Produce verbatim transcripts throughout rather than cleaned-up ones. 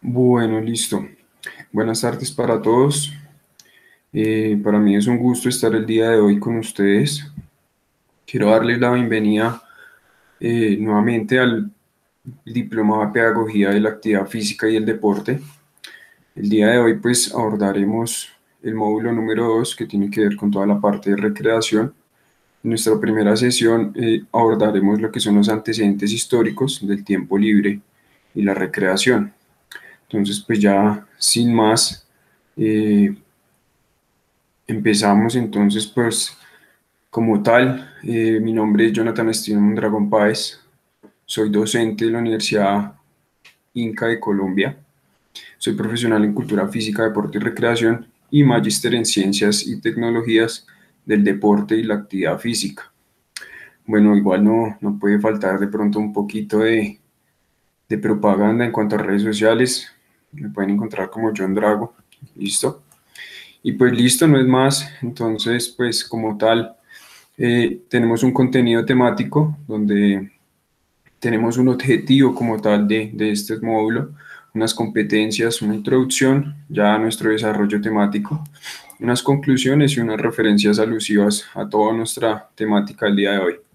Bueno, listo. Buenas tardes para todos. Eh, para mí es un gusto estar el día de hoy con ustedes. Quiero darles la bienvenida eh, nuevamente al Diplomado de Pedagogía de la Actividad Física y el Deporte. El día de hoy pues abordaremos el módulo número dos que tiene que ver con toda la parte de recreación. En nuestra primera sesión eh, abordaremos lo que son los antecedentes históricos del tiempo libre y la recreación. Entonces pues ya sin más, eh, empezamos entonces, pues, como tal. Eh, mi nombre es Jonathan Estino Mondragón Páez, soy docente de la Universidad Inca de Colombia, soy profesional en Cultura Física, Deporte y Recreación y magíster en Ciencias y Tecnologías del Deporte y la Actividad Física. Bueno, igual no, no puede faltar de pronto un poquito de, de propaganda en cuanto a redes sociales. Me pueden encontrar como John Drago, listo. Y pues listo, no es más. Entonces, pues como tal, Eh, tenemos un contenido temático donde tenemos un objetivo como tal de, de este módulo, unas competencias, una introducción ya a nuestro desarrollo temático, unas conclusiones y unas referencias alusivas a toda nuestra temática del día de hoy.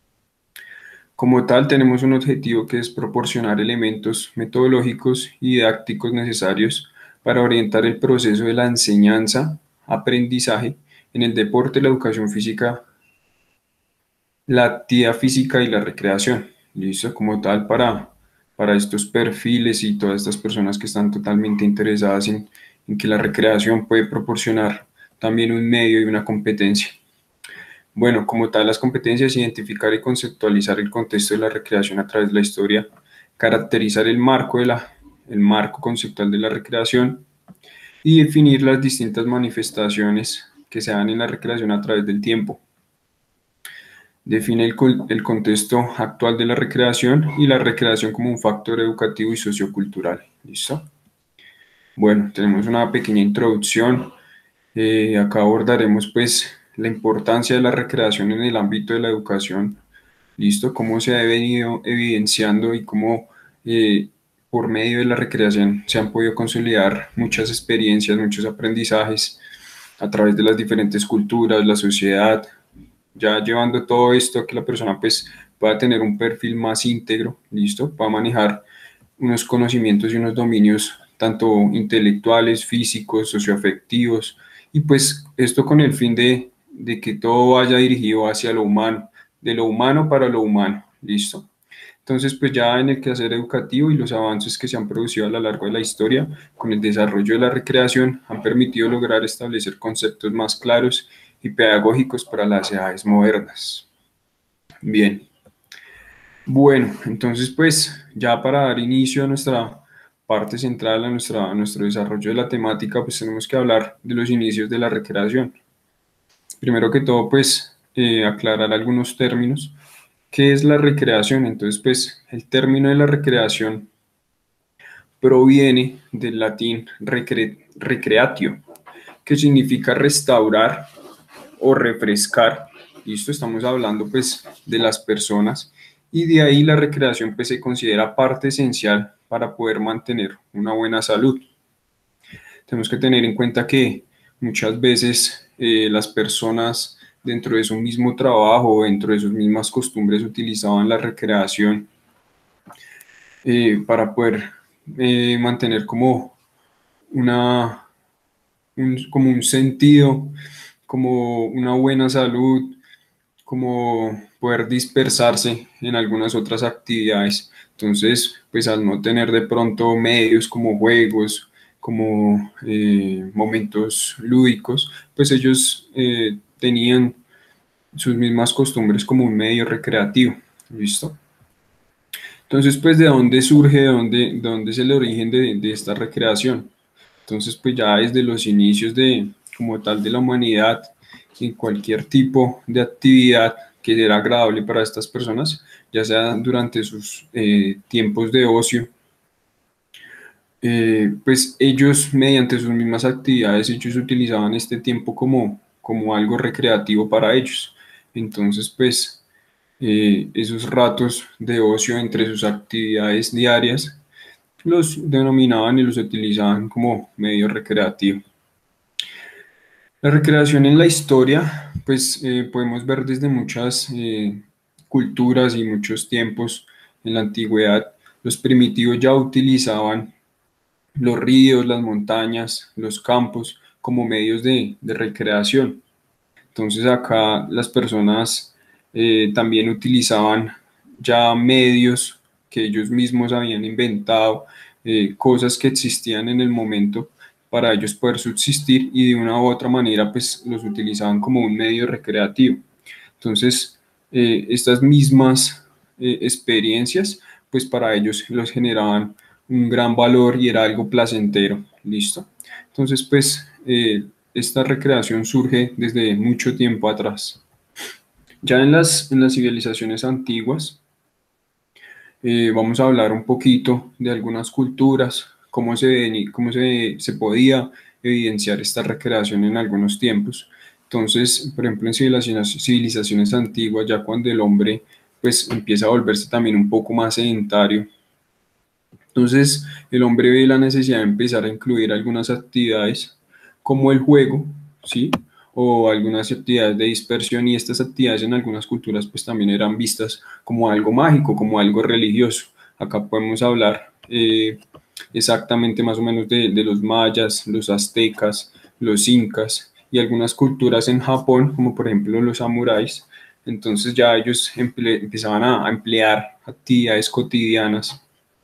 Como tal, tenemos un objetivo que es proporcionar elementos metodológicos y didácticos necesarios para orientar el proceso de la enseñanza, aprendizaje en el deporte, la educación física, la actividad física y la recreación. Listo, como tal para, para estos perfiles y todas estas personas que están totalmente interesadas en, en que la recreación puede proporcionar también un medio y una competencia. Bueno, como tal, las competencias: identificar y conceptualizar el contexto de la recreación a través de la historia, caracterizar el marco, de la, el marco conceptual de la recreación y definir las distintas manifestaciones que se dan en la recreación a través del tiempo. Define el, el contexto actual de la recreación y la recreación como un factor educativo y sociocultural. ¿Listo? Bueno, tenemos una pequeña introducción. Eh, acá abordaremos pues la importancia de la recreación en el ámbito de la educación. ¿Listo? Cómo se ha venido evidenciando y cómo eh, por medio de la recreación se han podido consolidar muchas experiencias, muchos aprendizajes a través de las diferentes culturas, la sociedad, ya llevando todo esto a que la persona pues pueda tener un perfil más íntegro, listo, para manejar unos conocimientos y unos dominios tanto intelectuales, físicos, socioafectivos, y pues esto con el fin de, de que todo vaya dirigido hacia lo humano, de lo humano para lo humano, listo. Entonces, pues ya en el quehacer educativo y los avances que se han producido a lo largo de la historia con el desarrollo de la recreación han permitido lograr establecer conceptos más claros y pedagógicos para las edades modernas. Bien, bueno, entonces pues ya para dar inicio a nuestra parte central, a, nuestra, a nuestro desarrollo de la temática, pues tenemos que hablar de los inicios de la recreación. Primero que todo, pues eh, aclarar algunos términos. ¿Qué es la recreación? Entonces, pues el término de la recreación proviene del latín recre, recreatio, que significa restaurar o refrescar. Listo, estamos hablando pues de las personas, y de ahí la recreación pues se considera parte esencial para poder mantener una buena salud. Tenemos que tener en cuenta que muchas veces eh, las personas dentro de su mismo trabajo o dentro de sus mismas costumbres utilizaban la recreación eh, para poder eh, mantener como una, un, como un sentido, como una buena salud, como poder dispersarse en algunas otras actividades. Entonces, pues al no tener de pronto medios como juegos, como eh, momentos lúdicos, pues ellos eh, tenían sus mismas costumbres como un medio recreativo. ¿Listo? Entonces, pues, ¿de dónde surge, de dónde, de dónde es el origen de, de esta recreación? Entonces, pues ya desde los inicios de, como tal, de la humanidad, en cualquier tipo de actividad que era agradable para estas personas, ya sea durante sus eh, tiempos de ocio, eh, pues ellos mediante sus mismas actividades, ellos utilizaban este tiempo como, como algo recreativo para ellos. Entonces, pues eh, esos ratos de ocio entre sus actividades diarias, los denominaban y los utilizaban como medio recreativo. La recreación en la historia, pues eh, podemos ver desde muchas eh, culturas y muchos tiempos en la antigüedad. Los primitivos ya utilizaban los ríos, las montañas, los campos como medios de, de recreación. Entonces acá las personas eh, también utilizaban ya medios que ellos mismos habían inventado, eh, cosas que existían en el momento para ellos poder subsistir y de una u otra manera pues los utilizaban como un medio recreativo. Entonces eh, estas mismas eh, experiencias pues para ellos los generaban un gran valor y era algo placentero, ¿listo? Entonces pues eh, esta recreación surge desde mucho tiempo atrás. Ya en las, en las civilizaciones antiguas, eh, vamos a hablar un poquito de algunas culturas, cómo se, veni- cómo se, se podía evidenciar esta recreación en algunos tiempos. Entonces, por ejemplo, en civilizaciones, civilizaciones antiguas, ya cuando el hombre pues empieza a volverse también un poco más sedentario, entonces el hombre ve la necesidad de empezar a incluir algunas actividades como el juego, ¿sí? O algunas actividades de dispersión y estas actividades en algunas culturas pues también eran vistas como algo mágico, como algo religioso. Acá podemos hablar eh, exactamente más o menos de, de los mayas, los aztecas, los incas y algunas culturas en Japón, como por ejemplo los samuráis. Entonces ya ellos emple- empezaban a, a emplear actividades cotidianas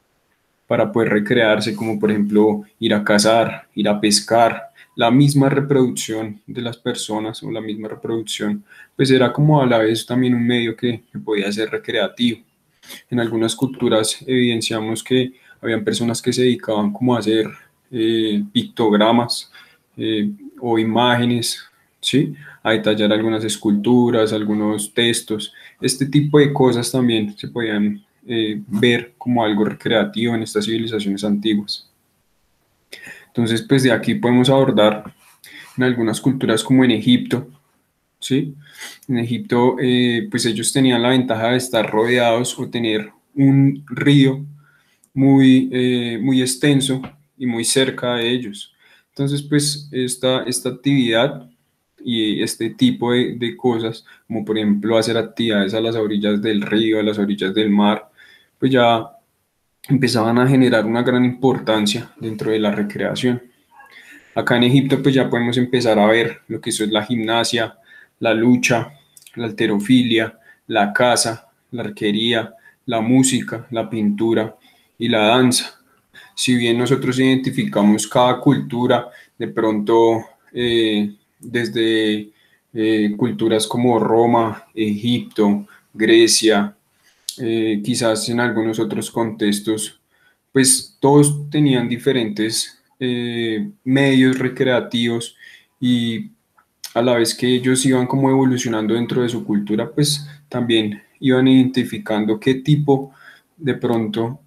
para poder recrearse, como por ejemplo ir a cazar, ir a pescar, la misma reproducción de las personas o la misma reproducción, pues era como a la vez también un medio que, que podía ser recreativo. En algunas culturas evidenciamos que habían personas que se dedicaban como a hacer eh, pictogramas eh, o imágenes, ¿sí? A detallar algunas esculturas, algunos textos. Este tipo de cosas también se podían eh, ver como algo recreativo en estas civilizaciones antiguas. Entonces, pues de aquí podemos abordar en algunas culturas como en Egipto, ¿sí? En Egipto, eh, pues ellos tenían la ventaja de estar rodeados o tener un río muy, eh, muy extenso y muy cerca de ellos. Entonces, pues esta, esta actividad y este tipo de, de cosas, como por ejemplo hacer actividades a las orillas del río, a las orillas del mar, pues ya empezaban a generar una gran importancia dentro de la recreación. Acá en Egipto pues ya podemos empezar a ver lo que eso es la gimnasia, la lucha, la halterofilia, la caza, la arquería, la música, la pintura y la danza. Si bien nosotros identificamos cada cultura, de pronto eh, desde eh, culturas como Roma, Egipto, Grecia, eh, quizás en algunos otros contextos, pues todos tenían diferentes eh, medios recreativos y a la vez que ellos iban como evolucionando dentro de su cultura, pues también iban identificando qué tipo de pronto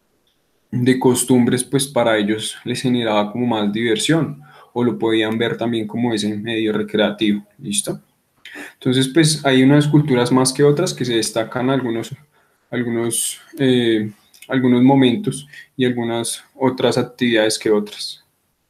de costumbres, pues para ellos les generaba como más diversión o lo podían ver también como ese medio recreativo. ¿Listo? Entonces, pues hay unas culturas más que otras que se destacan algunos, algunos, eh, algunos momentos y algunas otras actividades que otras.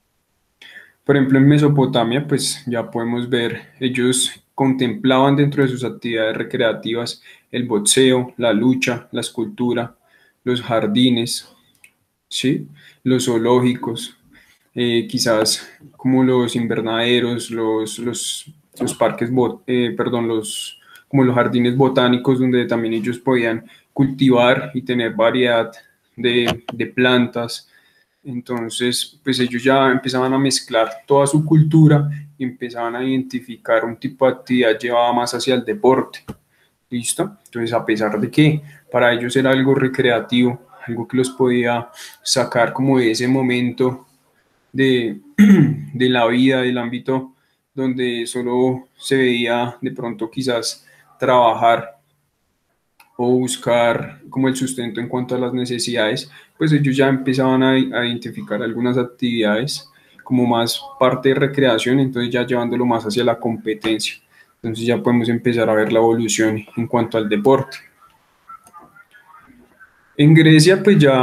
Por ejemplo, en Mesopotamia, pues ya podemos ver, ellos contemplaban dentro de sus actividades recreativas el boxeo, la lucha, la escultura, los jardines, ¿sí? Los zoológicos, eh, quizás como los invernaderos, los, los, los parques, bot- eh, perdón, los, como los jardines botánicos donde también ellos podían cultivar y tener variedad de, de plantas. Entonces, pues ellos ya empezaban a mezclar toda su cultura y empezaban a identificar un tipo de actividad llevada más hacia el deporte. ¿Listo? Entonces, a pesar de que para ellos era algo recreativo, algo que los podía sacar como de ese momento de, de la vida, del ámbito donde solo se veía de pronto quizás trabajar o buscar como el sustento en cuanto a las necesidades, pues ellos ya empezaban a, a identificar algunas actividades como más parte de recreación, entonces ya llevándolo más hacia la competencia. Entonces ya podemos empezar a ver la evolución en cuanto al deporte. En Grecia, pues ya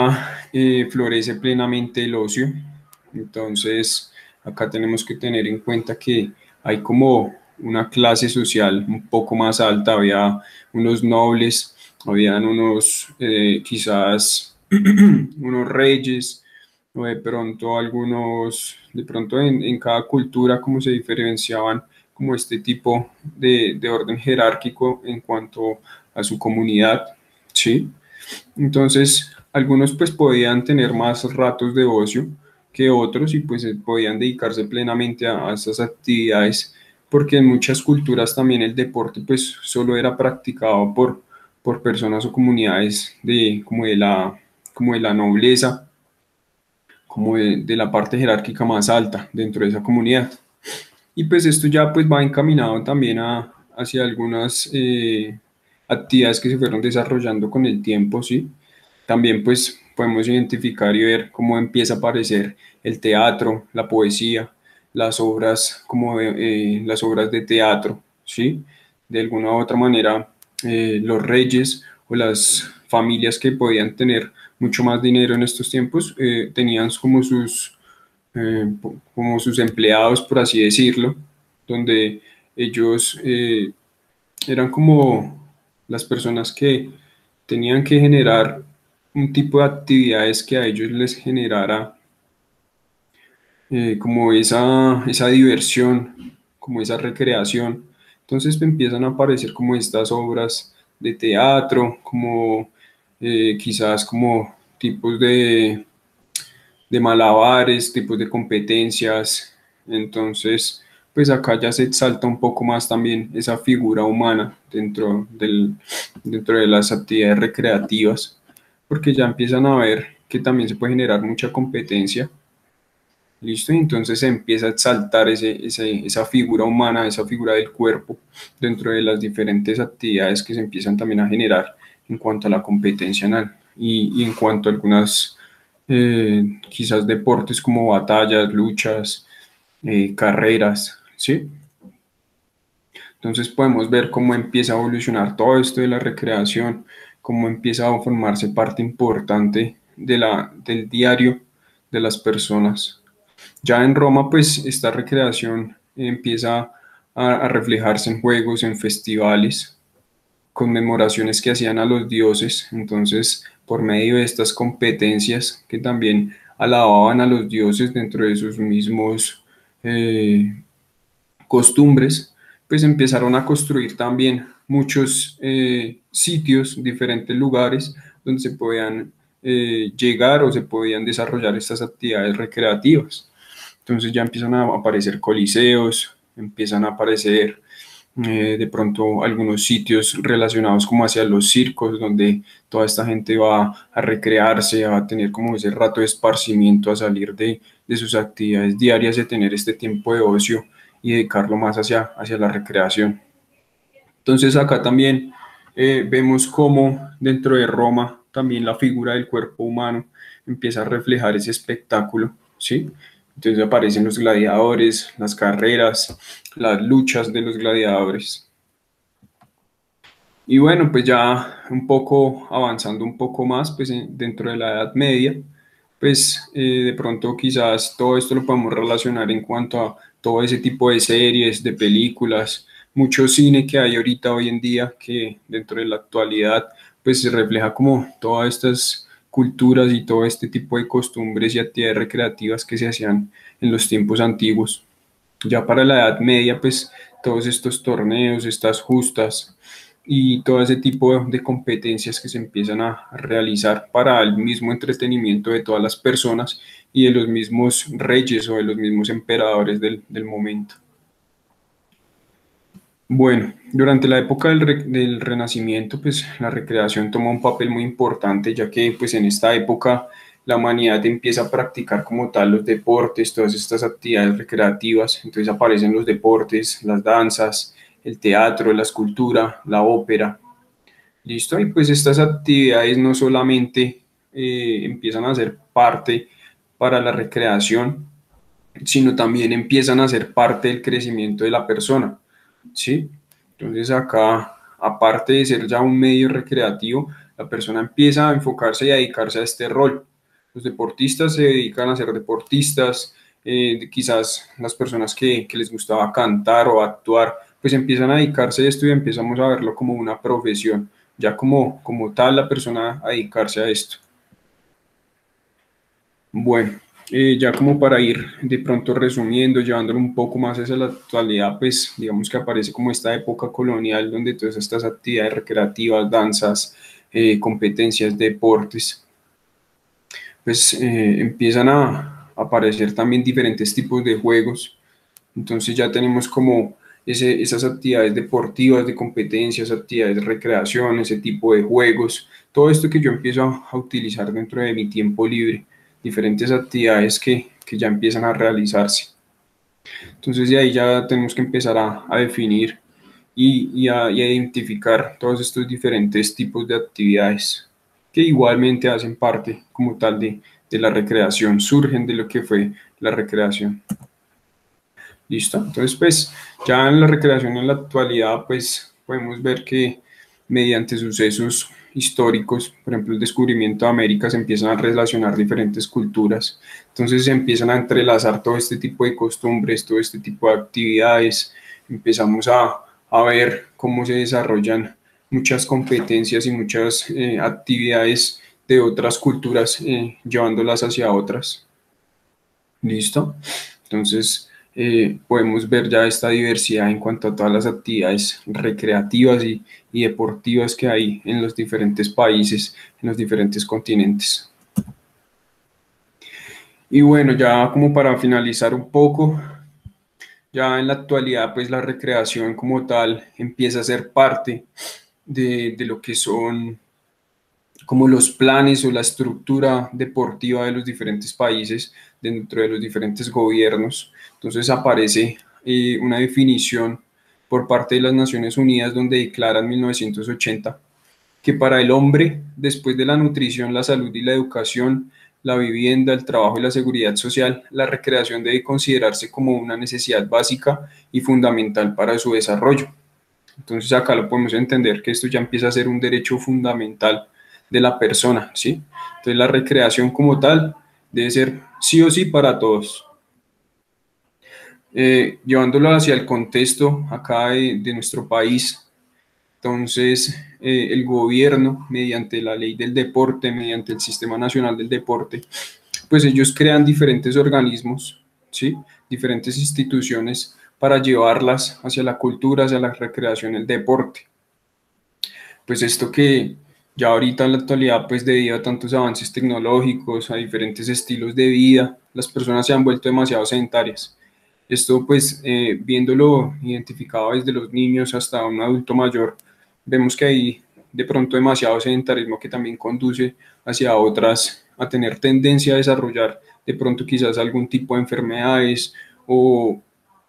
eh, florece plenamente el ocio. Entonces, acá tenemos que tener en cuenta que hay como una clase social un poco más alta, había unos nobles, habían unos eh, quizás unos reyes, o de pronto algunos, de pronto en, en cada cultura como se diferenciaban como este tipo de, de orden jerárquico en cuanto a su comunidad, ¿sí? Entonces, algunos pues podían tener más ratos de ocio que otros y pues eh, podían dedicarse plenamente a, a esas actividades, porque en muchas culturas también el deporte pues solo era practicado por, por personas o comunidades de, como de la, como de la nobleza, como de, de la parte jerárquica más alta dentro de esa comunidad. Y pues esto ya pues va encaminado también a, hacia algunas eh, actividades que se fueron desarrollando con el tiempo, ¿sí? También pues podemos identificar y ver cómo empieza a aparecer el teatro, la poesía, las obras como eh, las obras de teatro, ¿sí? De alguna u otra manera eh, los reyes o las familias que podían tener mucho más dinero en estos tiempos eh, tenían como sus eh, como sus empleados, por así decirlo, donde ellos eh, eran como las personas que tenían que generar un tipo de actividades que a ellos les generara eh, como esa, esa diversión, como esa recreación. Entonces empiezan a aparecer como estas obras de teatro, como eh, quizás como tipos de de malabares, tipos de competencias. Entonces, pues acá ya se exalta un poco más también esa figura humana dentro del, dentro de las actividades recreativas, porque ya empiezan a ver que también se puede generar mucha competencia. ¿Listo? Y entonces se empieza a exaltar ese, ese- esa figura humana, esa figura del cuerpo dentro de las diferentes actividades que se empiezan también a generar en cuanto a la competencia anal y, y en cuanto a algunas eh, quizás deportes como batallas, luchas, eh, carreras, ¿sí? Entonces podemos ver cómo empieza a evolucionar todo esto de la recreación, cómo empieza a formarse parte importante de la, del diario de las personas. Ya en Roma, pues esta recreación empieza a, a reflejarse en juegos, en festivales, conmemoraciones que hacían a los dioses. Entonces, por medio de estas competencias que también alababan a los dioses dentro de sus mismos eh, costumbres, pues empezaron a construir también muchos eh, sitios, diferentes lugares donde se podían eh, llegar o se podían desarrollar estas actividades recreativas. Entonces ya empiezan a aparecer coliseos, empiezan a aparecer eh, de pronto algunos sitios relacionados como hacia los circos, donde toda esta gente va a recrearse, a tener como ese rato de esparcimiento, a salir de, de sus actividades diarias, de tener este tiempo de ocio y dedicarlo más hacia, hacia la recreación. Entonces acá también eh, vemos cómo dentro de Roma también la figura del cuerpo humano empieza a reflejar ese espectáculo, ¿sí? Entonces aparecen los gladiadores, las carreras, las luchas de los gladiadores. Y bueno, pues ya un poco avanzando un poco más, pues en- dentro de la Edad Media, pues eh, de pronto quizás todo esto lo podemos relacionar en cuanto a todo ese tipo de series, de películas, mucho cine que hay ahorita hoy en día que dentro de la actualidad pues se refleja como todas estas culturas y todo este tipo de costumbres y actividades recreativas que se hacían en los tiempos antiguos. Ya para la Edad Media, pues todos estos torneos, estas justas y todo ese tipo de, de competencias que se empiezan a, a realizar para el mismo entretenimiento de todas las personas y de los mismos reyes o de los mismos emperadores del, del momento. Bueno, durante la época del, re- del Renacimiento, pues la recreación toma un papel muy importante, ya que pues en esta época la humanidad empieza a practicar como tal los deportes, todas estas actividades recreativas, entonces aparecen los deportes, las danzas, el teatro, la escultura, la ópera, ¿listo? Y pues estas actividades no solamente eh, empiezan a ser parte para la recreación, sino también empiezan a ser parte del crecimiento de la persona, ¿sí? Entonces acá, aparte de ser ya un medio recreativo, la persona empieza a enfocarse y a dedicarse a este rol. Los deportistas se dedican a ser deportistas, eh, quizás las personas que, que les gustaba cantar o actuar, pues empiezan a dedicarse a esto y empezamos a verlo como una profesión, ya como, como tal la persona a dedicarse a esto. Bueno, eh, ya como para ir de pronto resumiendo, llevándolo un poco más hacia la actualidad, pues digamos que aparece como esta época colonial donde todas estas actividades recreativas, danzas, eh, competencias, deportes, pues eh, empiezan a aparecer también diferentes tipos de juegos. Entonces ya tenemos como ese, esas actividades deportivas, de competencias, actividades de recreación, ese tipo de juegos, todo esto que yo empiezo a, a utilizar dentro de mi tiempo libre, diferentes actividades que, que ya empiezan a realizarse. Entonces de ahí ya tenemos que empezar a, a definir y, y, a, y a identificar todos estos diferentes tipos de actividades que igualmente hacen parte como tal de, de la recreación, surgen de lo que fue la recreación. ¿Listo? Entonces, pues ya en la recreación en la actualidad, pues podemos ver que mediante sucesos históricos, por ejemplo, el descubrimiento de América, se empiezan a relacionar diferentes culturas. Entonces se empiezan a entrelazar todo este tipo de costumbres, todo este tipo de actividades. Empezamos a, a ver cómo se desarrollan muchas competencias y muchas eh, actividades de otras culturas, eh, llevándolas hacia otras. ¿Listo? Entonces, eh, podemos ver ya esta diversidad en cuanto a todas las actividades recreativas y, y deportivas que hay en los diferentes países, en los diferentes continentes. Y bueno, ya como para finalizar un poco, ya en la actualidad, pues la recreación como tal empieza a ser parte de, de lo que son como los planes o la estructura deportiva de los diferentes países dentro de los diferentes gobiernos. Entonces aparece eh, una definición por parte de las Naciones Unidas donde declara en mil novecientos ochenta que para el hombre, después de la nutrición, la salud y la educación, la vivienda, el trabajo y la seguridad social, la recreación debe considerarse como una necesidad básica y fundamental para su desarrollo. Entonces acá lo podemos entender que esto ya empieza a ser un derecho fundamental de la persona, ¿sí? Entonces la recreación como tal debe ser sí o sí para todos. Eh, llevándolo hacia el contexto acá de, de nuestro país, entonces eh, el gobierno, mediante la ley del deporte, mediante el Sistema Nacional del Deporte, pues ellos crean diferentes organismos, ¿sí? Diferentes instituciones para llevarlas hacia la cultura, hacia la recreación, el deporte. Pues esto que ya ahorita en la actualidad, pues debido a tantos avances tecnológicos, a diferentes estilos de vida, las personas se han vuelto demasiado sedentarias. Esto pues eh, viéndolo identificado desde los niños hasta un adulto mayor, vemos que hay de pronto demasiado sedentarismo que también conduce hacia otras, a tener tendencia a desarrollar de pronto quizás algún tipo de enfermedades o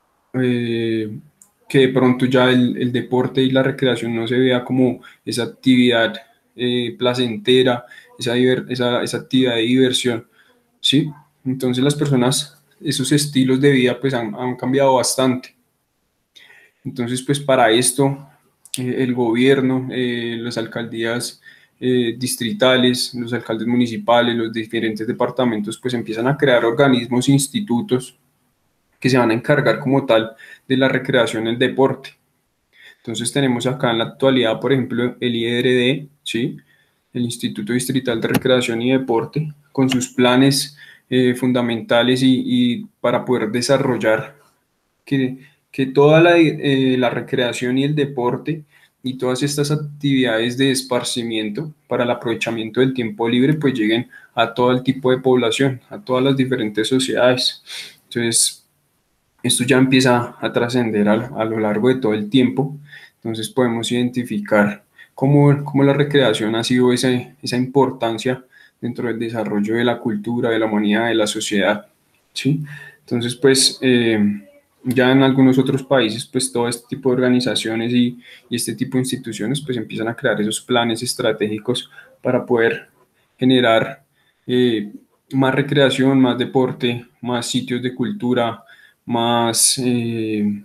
eh, que de pronto ya el, el, deporte y la recreación no se vea como esa actividad eh, placentera, esa, esa, esa, actividad de diversión, ¿sí? Entonces las personas, esos estilos de vida pues han, han cambiado bastante. Entonces pues para esto eh, el gobierno, eh, las alcaldías eh, distritales, los alcaldes municipales, los diferentes departamentos pues empiezan a crear organismos, institutos, que se van a encargar como tal de la recreación y el deporte. Entonces tenemos acá en la actualidad, por ejemplo, el I R D, ¿sí? El Instituto Distrital de Recreación y Deporte, con sus planes eh, fundamentales y, y, para poder desarrollar que, que toda la, eh, la recreación y el deporte y todas estas actividades de esparcimiento para el aprovechamiento del tiempo libre pues lleguen a todo el tipo de población, a todas las diferentes sociedades. Entonces, esto ya empieza a trascender a, a, lo largo de todo el tiempo, entonces podemos identificar cómo, cómo la recreación ha sido esa, esa importancia dentro del desarrollo de la cultura, de la humanidad, de la sociedad, ¿sí? Entonces, pues, eh, ya en algunos otros países, pues todo este tipo de organizaciones y, y este tipo de instituciones, pues empiezan a crear esos planes estratégicos para poder generar eh, más recreación, más deporte, más sitios de cultura, más eh,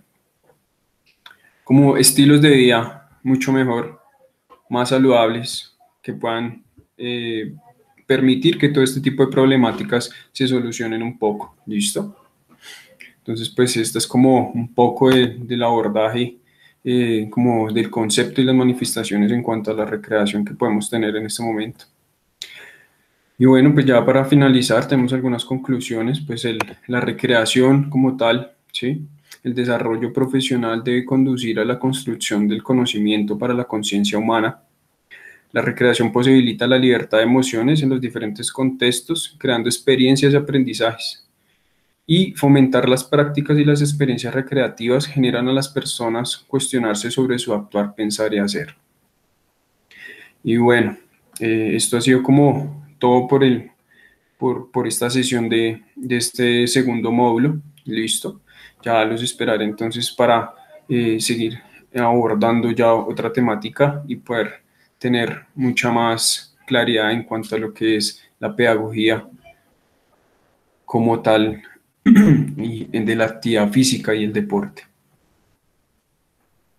como estilos de vida mucho mejor, más saludables, que puedan eh, permitir que todo este tipo de problemáticas se solucionen un poco. ¿Listo? Entonces, pues esta es como un poco de, del abordaje, eh, como del concepto y las manifestaciones en cuanto a la recreación que podemos tener en este momento. Y bueno, pues ya para finalizar tenemos algunas conclusiones, pues el, la recreación como tal, ¿sí? El desarrollo profesional debe conducir a la construcción del conocimiento para la conciencia humana. La recreación posibilita la libertad de emociones en los diferentes contextos, creando experiencias y aprendizajes. Y fomentar las prácticas y las experiencias recreativas generan a las personas cuestionarse sobre su actuar, pensar y hacer. Y bueno, eh, esto ha sido como todo por el por, por esta sesión de, de este segundo módulo. Listo. Ya los esperaré entonces para eh, seguir abordando ya otra temática y poder tener mucha más claridad en cuanto a lo que es la pedagogía como tal y de la actividad física y el deporte.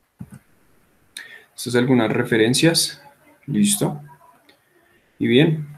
Estas son algunas referencias. Listo. Y bien.